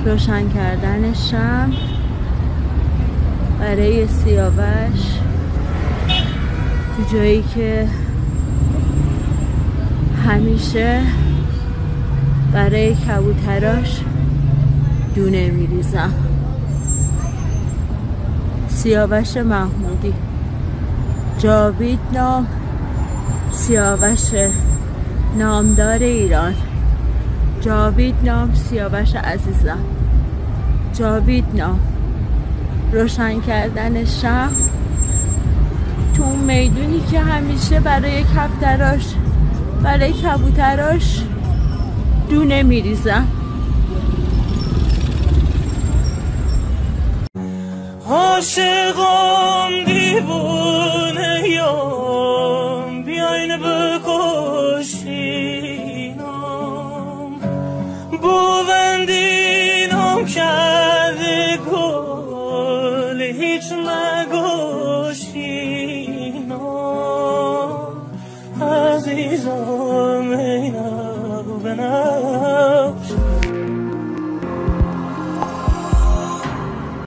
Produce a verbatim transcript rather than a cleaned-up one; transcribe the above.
روشن کردن شمع برای سیاوش تو جایی که همیشه برای کبوتراش دونه میریزم. سیاوش محمودی، جاوید نام، سیاوش نامدار ایران. جاوید نام سیاوش عزیزم. جاوید نام روشن کردن شمع تو اون میدونی که همیشه برای کبوتراش برای کبوتراش دونه میریزم. عاشقم دیوونه یام بیاین بکشینم بوندینم کرده گل هیچ نگوشینم عزیزم اینو بنفش